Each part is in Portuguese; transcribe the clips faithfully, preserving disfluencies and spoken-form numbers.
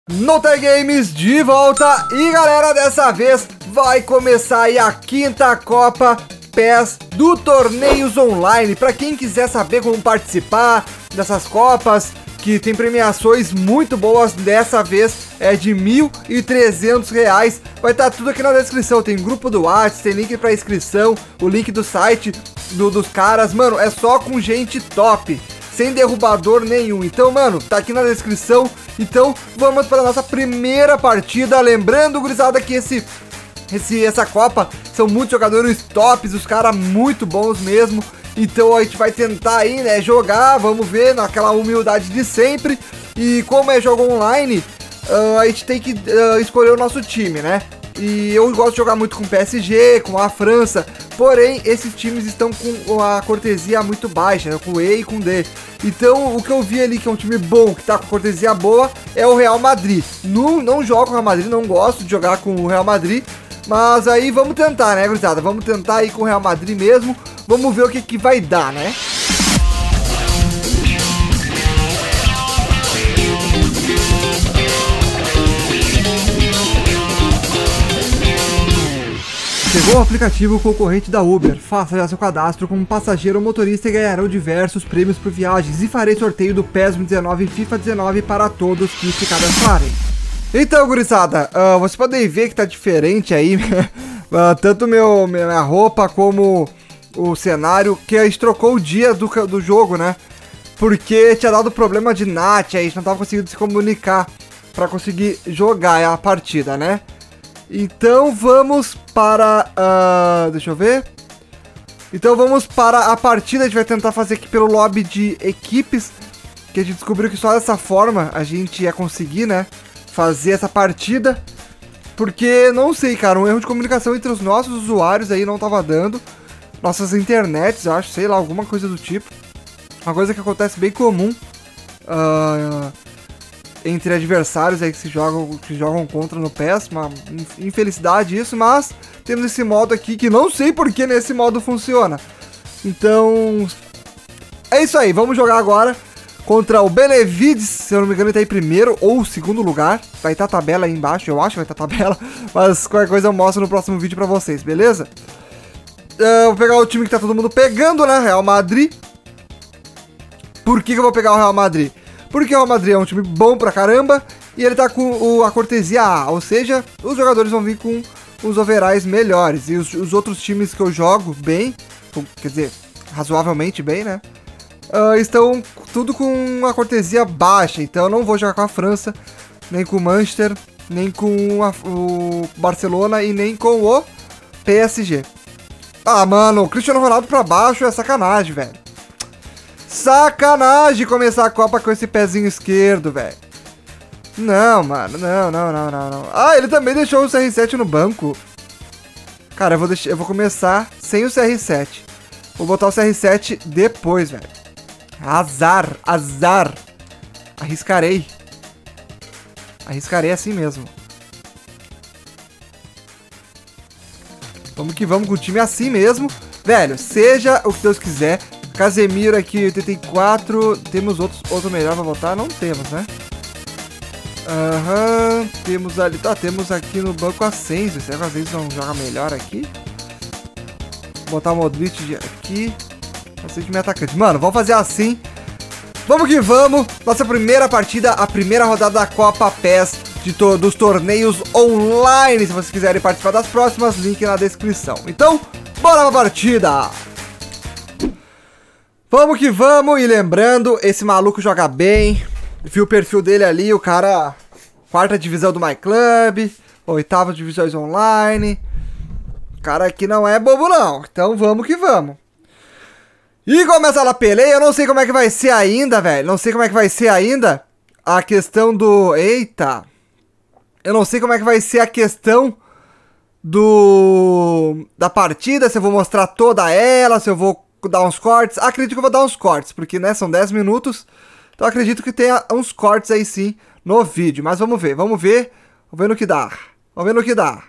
Nota Games de volta e galera, dessa vez vai começar aí a quinta Copa P E S do Torneios Online. Para quem quiser saber como participar dessas Copas, que tem premiações muito boas, dessa vez é de mil e trezentos reais. Vai estar tudo aqui na descrição, tem grupo do WhatsApp, tem link para inscrição, o link do site do, dos caras. Mano, é só com gente top, sem derrubador nenhum. Então, mano, tá aqui na descrição. Então, vamos para a nossa primeira partida. Lembrando, gurizada, que esse, esse, essa Copa são muitos jogadores tops, os caras muito bons mesmo. Então, a gente vai tentar aí, né, jogar, vamos ver, naquela humildade de sempre. E como é jogo online, uh, a gente tem que uh, escolher o nosso time, né? E eu gosto de jogar muito com o P S G, com a França. Porém, esses times estão com a cortesia muito baixa, né? Com E e com D. Então, o que eu vi ali que é um time bom, que tá com cortesia boa, é o Real Madrid. Não, não jogo com o Real Madrid, não gosto de jogar com o Real Madrid. Mas aí vamos tentar, né, gurizada? Vamos tentar ir com o Real Madrid mesmo. Vamos ver o que, que vai dar, né? Chegou o aplicativo concorrente da Uber. Faça já seu cadastro como passageiro ou motorista e ganharão diversos prêmios por viagens. E farei sorteio do P E S dezenove e FIFA dezenove para todos que se cadastrarem. Então, gurizada, uh, vocês podem ver que tá diferente aí, uh, tanto meu, minha roupa como o cenário, que a gente trocou o dia do, do jogo, né? Porque tinha dado problema de N A T, a gente não tava conseguindo se comunicar para conseguir jogar a partida, né? Então vamos para... Uh, deixa eu ver. Então vamos para a partida. A gente vai tentar fazer aqui pelo lobby de equipes, que a gente descobriu que só dessa forma a gente ia conseguir, né, fazer essa partida. Porque, não sei, cara, um erro de comunicação entre os nossos usuários aí não tava dando. Nossas internets, eu acho, sei lá, alguma coisa do tipo. Uma coisa que acontece bem comum uh, entre adversários aí que se jogam, que jogam contra no P E S, uma infelicidade isso, mas temos esse modo aqui que não sei porque nesse modo funciona. Então, é isso aí, vamos jogar agora contra o Benevides, se eu não me engano ele tá aí primeiro ou segundo lugar, vai estar a tabela aí embaixo, eu acho que vai estar a tabela, mas qualquer coisa eu mostro no próximo vídeo pra vocês, beleza? Uh, vou pegar o time que tá todo mundo pegando, né, Real Madrid. Por que que eu vou pegar o Real Madrid? Porque o Real Madrid é um time bom pra caramba e ele tá com o, a cortesia A, ou seja, os jogadores vão vir com os overalls melhores. E os, os outros times que eu jogo bem, quer dizer, razoavelmente bem, né, uh, estão tudo com a cortesia baixa. Então eu não vou jogar com a França, nem com o Manchester, nem com a, o Barcelona e nem com o P S G. Ah, mano, o Cristiano Ronaldo pra baixo é sacanagem, velho. Sacanagem começar a Copa com esse pezinho esquerdo, velho. Não, mano, não, não, não, não, não. Ah, ele também deixou o C R sete no banco. Cara, eu vou, deixar, eu vou começar sem o C R sete. Vou botar o C R sete depois, velho. Azar, azar. Arriscarei. Arriscarei assim mesmo. Vamos que vamos com o time assim mesmo. Velho, seja o que Deus quiser. Casemiro aqui, oitenta e quatro. Temos outros, outro melhor pra botar? Não temos, né? Aham. Uhum. Temos ali. Tá, temos aqui no banco Asensio. Será que o Asensio não joga melhor aqui? Vou botar o Modric aqui. Você de meio atacante. Mano, vamos fazer assim. Vamos que vamos. Nossa primeira partida, a primeira rodada da Copa P E S de to dos torneios online. Se vocês quiserem participar das próximas, link na descrição. Então, bora pra partida! Vamos que vamos, e lembrando, esse maluco joga bem, viu o perfil dele ali, o cara, quarta divisão do My Club, oitava divisões online, o cara aqui não é bobo não, então vamos que vamos. E começa a peleia, eu não sei como é que vai ser ainda, velho, não sei como é que vai ser ainda a questão do, eita, eu não sei como é que vai ser a questão do, da partida, se eu vou mostrar toda ela, se eu vou dar uns cortes. Acredito que eu vou dar uns cortes, porque, né, são dez minutos. Então acredito que tenha uns cortes aí sim no vídeo. Mas vamos ver, vamos ver. Vamos ver no que dá. Vamos ver no que dá.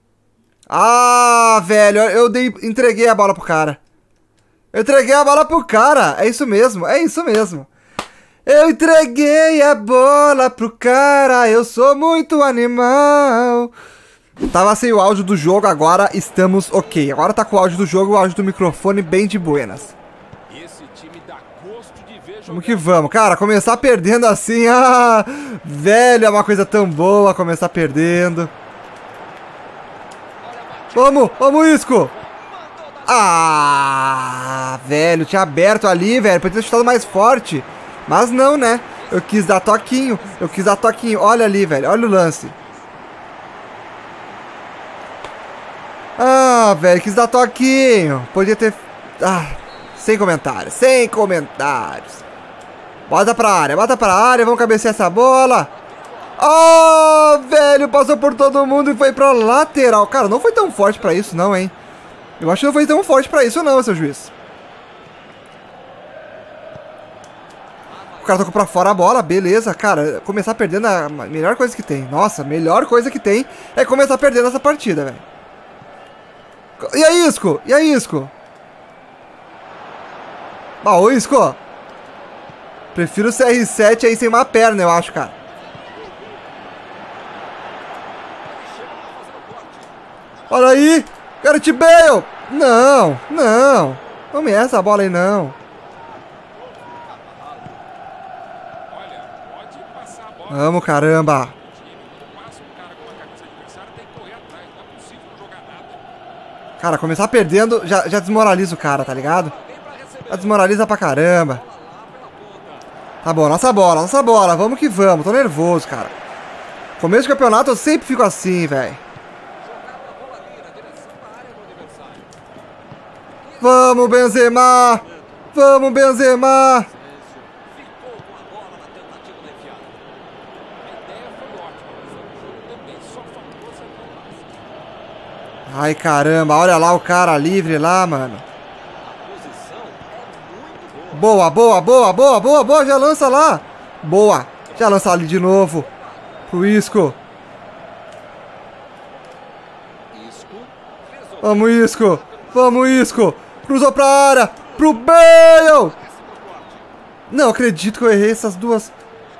Ah, velho, eu dei, entreguei a bola pro cara. Eu entreguei a bola pro cara. É isso mesmo, é isso mesmo. Eu entreguei a bola pro cara, eu sou muito animal. Tava sem o áudio do jogo, agora estamos ok. Agora tá com o áudio do jogo e o áudio do microfone bem de buenas. Vamos que vamos, cara, começar perdendo assim, ah, velho, é uma coisa tão boa começar perdendo. Vamos, vamos, Isco. Ah, velho, tinha aberto ali, velho, podia ter chutado mais forte. Mas não, né? Eu quis dar toquinho, eu quis dar toquinho. Olha ali, velho, olha o lance. Ah, velho, quis dar toquinho. Podia ter... Ah, sem comentários, sem comentários. Bota pra área, bota pra área, vamos cabecear essa bola. Oh, velho, passou por todo mundo e foi pra lateral. Cara, não foi tão forte pra isso não, hein? Eu acho que não foi tão forte pra isso não, seu juiz. O cara tocou pra fora a bola, beleza. Cara, começar perdendo é a melhor coisa que tem. Nossa, a melhor coisa que tem é começar perdendo essa partida, velho. E aí, Isco? E aí, Isco? Ah, ô, Isco. Prefiro o C R sete aí sem uma perna, eu acho, cara. Olha aí. Gareth Bale. Não, não. Não me essa bola aí, não. Vamos, caramba. Cara, começar perdendo já, já desmoraliza o cara, tá ligado? Já desmoraliza pra caramba. Tá bom, nossa bola, nossa bola. Vamos que vamos. Tô nervoso, cara. Começo de campeonato eu sempre fico assim, velho. Vamos, Benzema. Vamos, Benzema. Ai, caramba. Olha lá o cara livre lá, mano. Boa, boa, boa, boa, boa, boa. Já lança lá. Boa. Já lança ali de novo. Pro Isco. Vamos, Isco. Vamos, Isco. Cruzou pra área. Pro Bale. Não acredito que eu errei essas duas.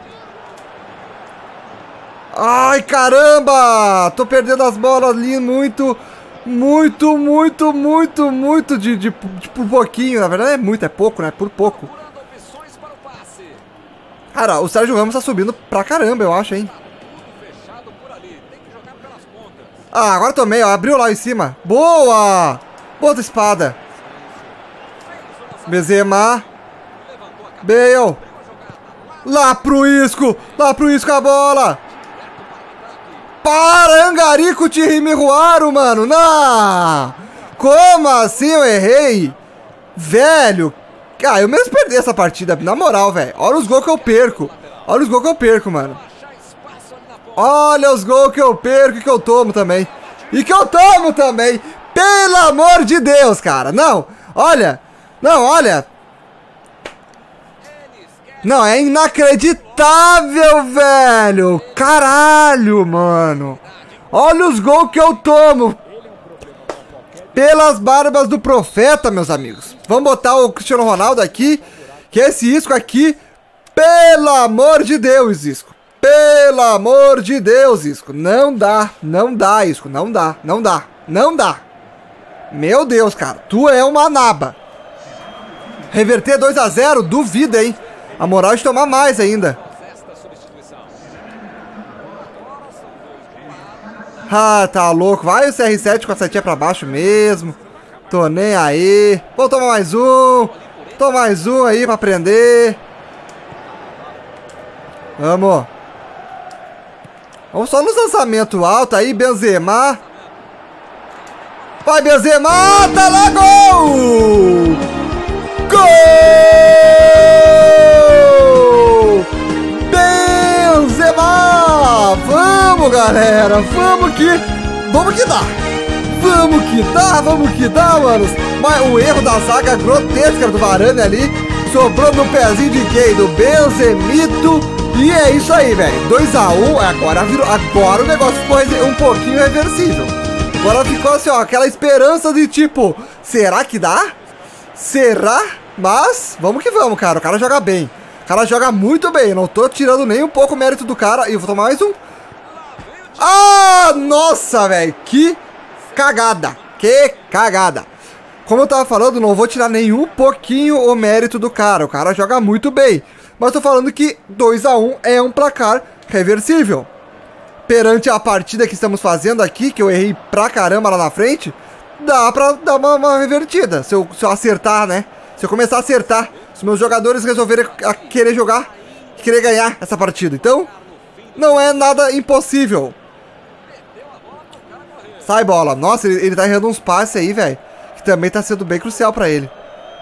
Ai, caramba. Tô perdendo as bolas ali muito... Muito, muito, muito, muito de, de, de por pouquinho. Na verdade é muito, é pouco, né? Por pouco. Cara, o Sérgio Ramos tá subindo pra caramba, eu acho, hein? Ah, agora tomei, ó. Abriu lá em cima. Boa! Boa da espada. Benzema. Bale. Lá pro Isco. Lá pro Isco a bola. Parangarico Tirimiruaro, mano. Não! Como assim eu errei? Velho. Ah, eu mesmo perdi essa partida, na moral, velho. Olha os gols que eu perco. Olha os gols que eu perco, mano. Olha os gols que eu perco e que eu tomo também. E que eu tomo também. Pelo amor de Deus, cara. Não, olha. Não, olha. Não, é inacreditável, velho. Caralho, mano. Olha os gols que eu tomo. Pelas barbas do profeta, meus amigos. Vamos botar o Cristiano Ronaldo aqui. Que esse Isco aqui, pelo amor de Deus, Isco. Pelo amor de Deus, Isco. Não dá, não dá, Isco. Não dá, não dá, não dá. Meu Deus, cara. Tu é uma naba. Reverter dois a zero, duvida, hein. A moral é de tomar mais ainda. Ah, tá louco. Vai o C R sete com a setinha pra baixo mesmo. Tô nem aí. Vou tomar mais um. Toma mais um aí pra prender. Vamos. Vamos só nos lançamentos altos aí, Benzema. Vai, Benzema. Tá lá, gol! Gol! Benzema! Vamos, galera. Vamos que... Vamos que dá. Vamos que dá, vamos que dá, manos. Mas o erro da zaga grotesca do Varane ali sobrou no pezinho de quem? Do Benzemito. E é isso aí, velho. dois a um, agora virou. Agora o negócio ficou um pouquinho reversível. Agora ficou assim, ó, aquela esperança de tipo, será que dá? Será? Mas, vamos que vamos, cara. O cara joga bem. cara joga muito bem. Eu não tô tirando nem um pouco o mérito do cara. E eu vou tomar mais um. Ah, nossa, velho. Que cagada. Que cagada. Como eu tava falando, não vou tirar nem um pouquinho o mérito do cara. O cara joga muito bem. Mas tô falando que dois a um é um placar reversível. Perante a partida que estamos fazendo aqui, que eu errei pra caramba lá na frente, dá pra dar uma, uma revertida. Se eu, se eu acertar, né? Se eu começar a acertar, se meus jogadores resolverem a querer jogar, querer ganhar essa partida. Então, não é nada impossível. Sai, bola. Nossa, ele, ele tá errando uns passes aí, velho. Que também tá sendo bem crucial pra ele.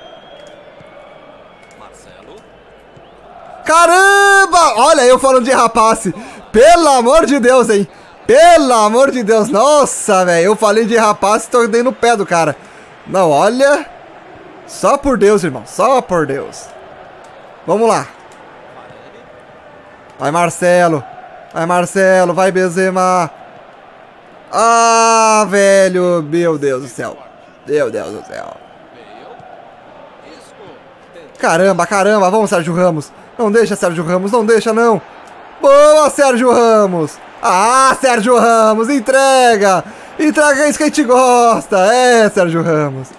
Caramba! Olha, eu falando de errar passe. Pelo amor de Deus, hein? Pelo amor de Deus. Nossa, velho. Eu falei de errar passe e tô dando no pé do cara. Não, olha. Só por Deus, irmão. Só por Deus. Vamos lá. Vai, Marcelo. Vai, Marcelo. Vai, Benzema. Ah, velho. Meu Deus do céu. Meu Deus do céu. Caramba, caramba. Vamos, Sérgio Ramos. Não deixa, Sérgio Ramos. Não deixa, não. Boa, Sérgio Ramos. Ah, Sérgio Ramos. Entrega. Entrega isso que a gente gosta. É, Sérgio Ramos.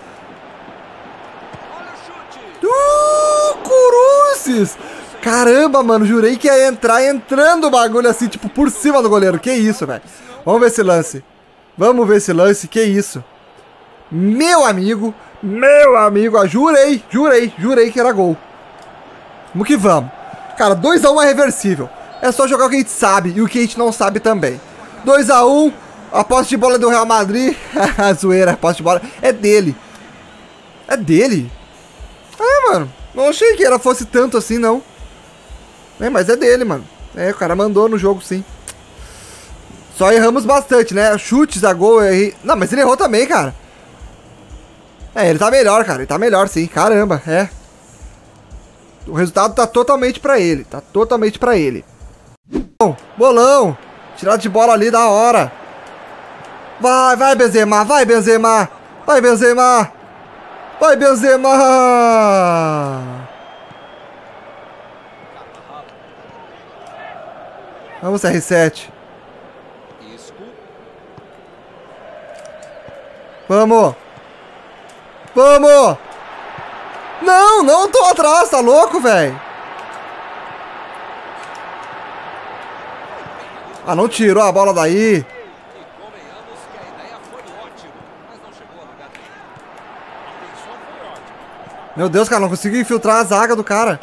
Uh, Cruzes. Caramba, mano. Jurei que ia entrar entrando o bagulho assim, tipo, por cima do goleiro. Que isso, velho. Vamos ver esse lance. Vamos ver esse lance. Que isso. Meu amigo. Meu amigo. Ah, jurei, jurei, jurei que era gol. Vamos que vamos. Cara, dois a um é reversível. É só jogar o que a gente sabe e o que a gente não sabe também. dois a um. A posse de bola do Real Madrid. Zoeira, a posse de bola é dele. É dele? É, mano. Não achei que ela fosse tanto assim, não. É, mas é dele, mano. É, o cara mandou no jogo, sim. Só erramos bastante, né? Chutes a gol, eu errei. Não, mas ele errou também, cara. É, ele tá melhor, cara. Ele tá melhor, sim. Caramba, é. O resultado tá totalmente pra ele. Tá totalmente pra ele. Bom, bolão. Tirada de bola ali, da hora. Vai, vai, Benzema. Vai, Benzema. Vai, Benzema. Vai, Benzema. Vamos, C R sete. Vamos. Vamos. Não, não tô atrás, tá louco, velho? Ah, não tirou a bola daí. Meu Deus, cara, não consegui infiltrar a zaga do cara.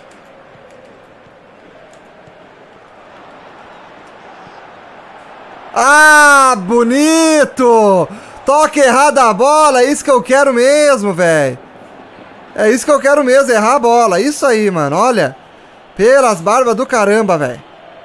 Ah, bonito! Toque errado a bola, é isso que eu quero mesmo, velho. É isso que eu quero mesmo, errar a bola. Isso aí, mano, olha. Pelas barbas do caramba, velho.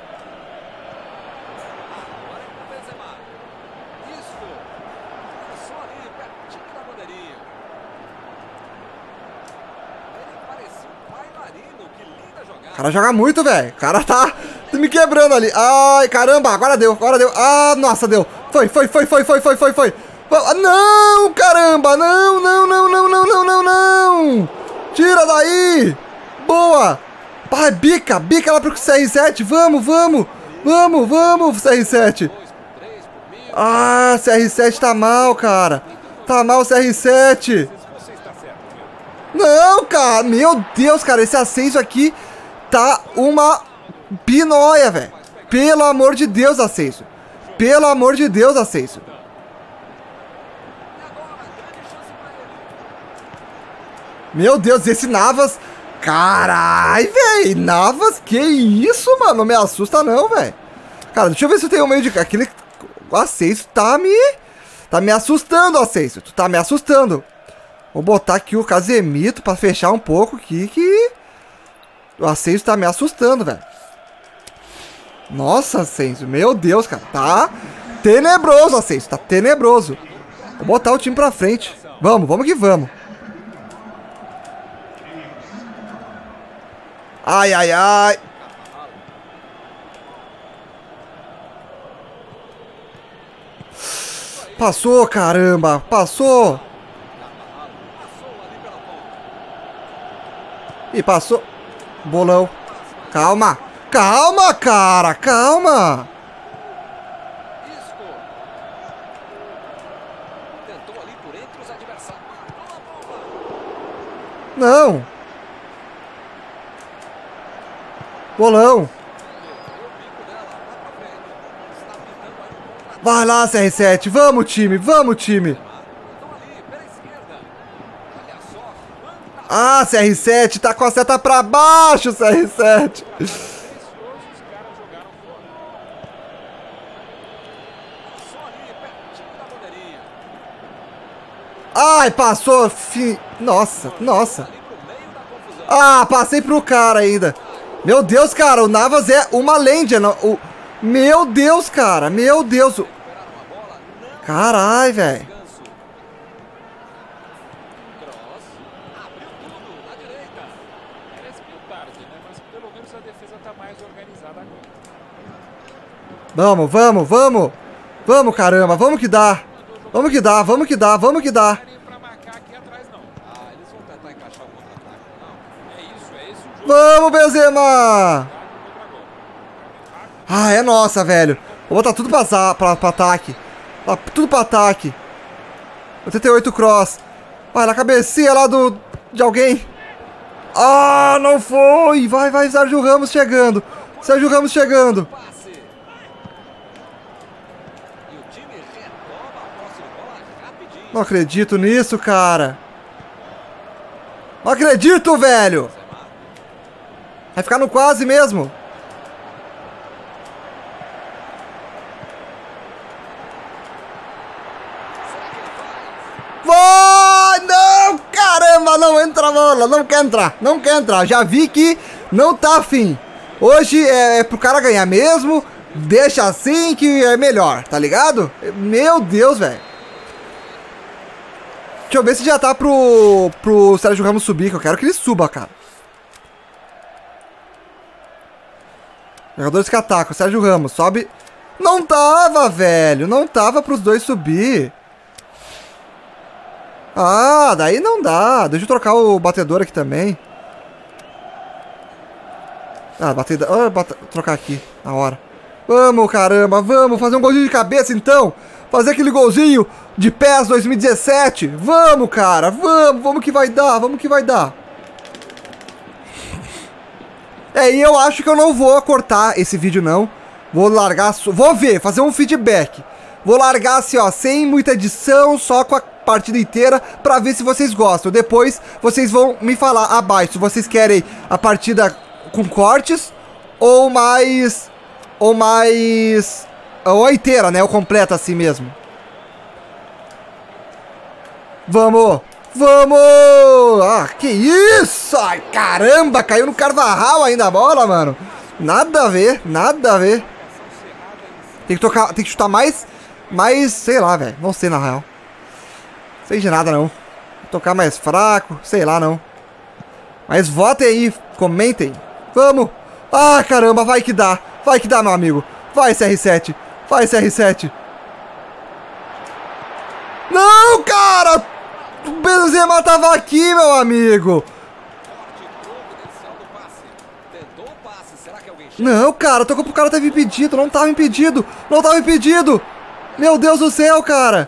O cara joga muito, velho. O cara tá me quebrando ali. Ai, caramba, agora deu, agora deu. Ah, nossa, deu. Foi, foi, foi, foi, foi, foi, foi, foi. Não, caramba, não, não, não, não, não, não, não, não. Tira daí. Boa. Pai, bica, bica lá pro C R sete. Vamos, vamos, vamos, vamos, C R sete. Ah, C R sete tá mal, cara. Tá mal o C R sete. Não, cara, meu Deus, cara, esse Ascenso aqui tá uma pinóia, velho. Pelo amor de Deus, Ascenso. Pelo amor de Deus, Ascenso. Meu Deus, esse Navas... Carai, velho. Navas, que isso, mano? Não me assusta não, velho. Cara, deixa eu ver se eu tenho um meio de... Aquele... O Ascenso tá me... Tá me assustando, Ascenso. Tu tá me assustando. Vou botar aqui o Casemiro pra fechar um pouco aqui, que... O Ascenso tá me assustando, velho. Nossa, Ascenso. Meu Deus, cara. Tá tenebroso, Ascenso. Tá tenebroso. Vou botar o time pra frente. Vamos, vamos que vamos. Ai, ai, ai. Passou, caramba. Passou. E passou. Bolão. Calma. Calma, cara. Calma. Não. Bolão. Vai lá, C R sete. Vamos, time. Vamos, time. Ah, C R sete. Tá com a seta pra baixo, C R sete. Ai, passou. Fi... Nossa, nossa. Ah, passei pro cara ainda. Meu Deus, cara, o Navas é uma lenda. O... Meu Deus, cara, meu Deus. Caralho, velho. Vamos, vamos, vamos. Vamos, caramba, vamos que dá. Vamos que dá, vamos que dá, vamos que dá. Vamos, Benzema! Ah, é nossa, velho. Vou botar tudo pra, pra, pra ataque. Tudo pra ataque. oitenta e oito cross. Vai na cabecinha lá do, de alguém. Ah, não foi. Vai, vai, Sérgio Ramos chegando. Sérgio Ramos chegando. Não acredito nisso, cara. Não acredito, velho. Vai ficar no quase mesmo. Vai! Não! Caramba, não entra a bola. Não quer entrar. Não quer entrar. Já vi que não tá afim. Hoje é, é pro cara ganhar mesmo. Deixa assim que é melhor, tá ligado? Meu Deus, velho. Deixa eu ver se já tá pro, pro Sérgio Ramos subir, que eu quero que ele suba, cara. Jogadores que atacam, Sérgio Ramos, sobe. Não tava, velho, não tava pros dois subir. Ah, daí não dá. Deixa eu trocar o batedor aqui também. Ah, batedor, ah, bate... trocar aqui, na hora. Vamos, caramba, vamos fazer um golzinho de cabeça, então. Fazer aquele golzinho de P E S dois mil e dezessete. Vamos, cara. Vamos. Vamos que vai dar. Vamos que vai dar. É, e eu acho que eu não vou cortar esse vídeo, não. Vou largar... Vou ver. Fazer um feedback. Vou largar assim, ó. Sem muita edição. Só com a partida inteira. Pra ver se vocês gostam. Depois, vocês vão me falar abaixo. Se vocês querem a partida com cortes. Ou mais... Ou mais... Ou a inteira, né? Ou completa assim mesmo. Vamos! Vamos! Ah, que isso! Ai, caramba! Caiu no Carvajal ainda a bola, mano. Nada a ver, nada a ver. Tem que tocar, tem que chutar mais... Mais, sei lá, velho. Não sei, na real. Não sei de nada, não. Tocar mais fraco, sei lá, não. Mas votem aí, comentem. Vamos! Ah, caramba, vai que dá. Vai que dá, meu amigo. Vai, C R sete. Vai, C R sete. Não, cara! O Benzema tava aqui, meu amigo. Não, cara, tocou pro cara tava impedido. Não tava impedido. Não tava impedido. Meu Deus do céu, cara.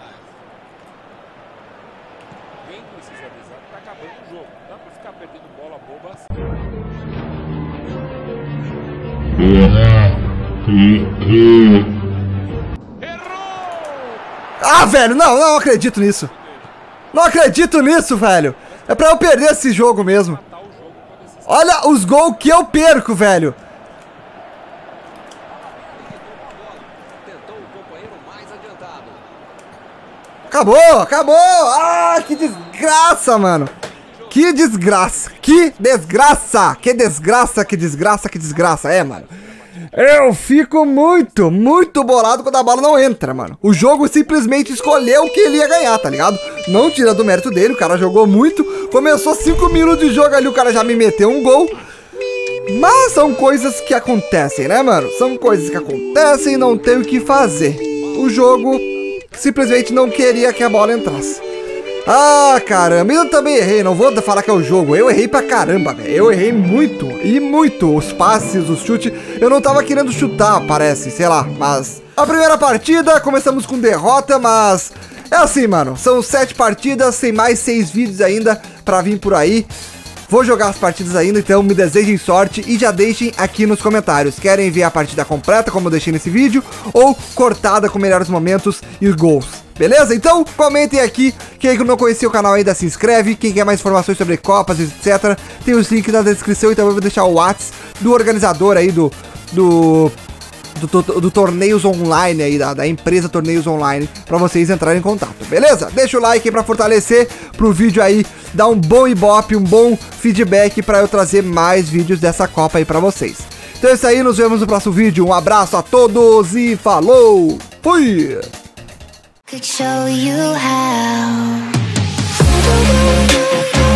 Ah, velho, não, não acredito nisso. Não acredito nisso, velho. É pra eu perder esse jogo mesmo. Olha os gols que eu perco, velho. Acabou, acabou. Ah, que desgraça, mano. Que desgraça. Que desgraça. Que desgraça, que desgraça, que desgraça. É, mano. Eu fico muito, muito bolado quando a bola não entra, mano. O jogo simplesmente escolheu que ele ia ganhar, tá ligado? Não tira do mérito dele, o cara jogou muito. Começou cinco minutos de jogo ali, o cara já me meteu um gol. Mas são coisas que acontecem, né, mano? São coisas que acontecem e não tem o que fazer. O jogo simplesmente não queria que a bola entrasse. Ah, caramba, eu também errei, não vou falar que é o jogo, eu errei pra caramba, velho, eu errei muito, e muito, os passes, os chutes, eu não tava querendo chutar, parece, sei lá, mas... A primeira partida, começamos com derrota, mas... É assim, mano, são sete partidas, tem mais seis vídeos ainda pra vir por aí. Vou jogar as partidas ainda, então me desejem sorte e já deixem aqui nos comentários. Querem ver a partida completa, como eu deixei nesse vídeo, ou cortada com melhores momentos e os gols? Beleza? Então, comentem aqui. Quem não conhecia o canal ainda, se inscreve. Quem quer mais informações sobre Copas, etcétera, tem os links na descrição e também vou deixar o WhatsApp do organizador aí, do... do Do, do, do Torneios Online aí, da, da empresa Torneios Online, pra vocês entrarem em contato, beleza? Deixa o like aí pra fortalecer pro vídeo aí, dar um bom ibope, um bom feedback pra eu trazer mais vídeos dessa Copa aí pra vocês. Então é isso aí, nos vemos no próximo vídeo, um abraço a todos e falou! Fui! Could show you how.